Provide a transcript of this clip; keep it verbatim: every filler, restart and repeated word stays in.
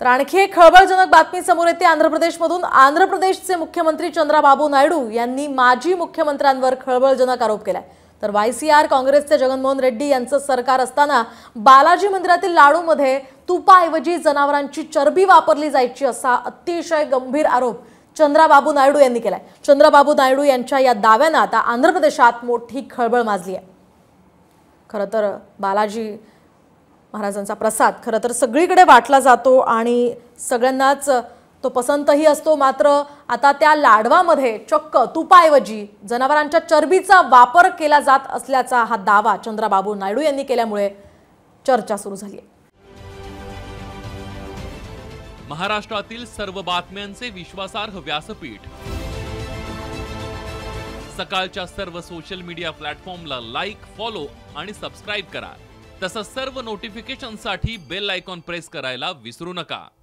तर आणखी एक खळबळजनक बातमी समोर येते आंध्र प्रदेशमधून। आंध्र प्रदेशचे मुख्यमंत्री चंद्राबाबू नायडू यांनी माजी मुख्यमंत्र्यांवर खळबळजनक आरोप केलाय। तर वायसीआर काँग्रेसचे जगनमोहन रेड्डी यांचं सरकार असताना बालाजी मंदिरातील लाडूमध्ये तुपाऐवजी जनावरांची चरबी वापरली जायची असा अतिशय गंभीर आरोप चंद्राबाबू नायडू यांनी केलाय। चंद्राबाबू नायडू यांच्या या दाव्याने आता आंध्र प्रदेशात मोठी खळबळ माजली आहे। खरं तर बालाजी महाराजांचा प्रसाद खरं तर सगळीकडे वाटला जातो आणि सगळ्यांनाच तो पसंतही असतो, मात्र आता त्या लाडवामध्ये चक्क तुपाऐवजी जनावरांच्या चरबीचा वापर केला जात असल्याचा हा दावा चंद्राबाबू नायडू यांनी केल्यामुळे चर्चा सुरू झाली आहे। महाराष्ट्रातील सर्व बातम्यांचे विश्वासार्ह व्यासपीठ सकाळच्या सर्व सोशल मीडिया प्लॅटफॉर्मला लाईक, फॉलो आणि सबस्क्राइब करा। तसंच सर्व नोटिफिकेशनसाठी बेल आयकॉन प्रेस करायला विसरू नका।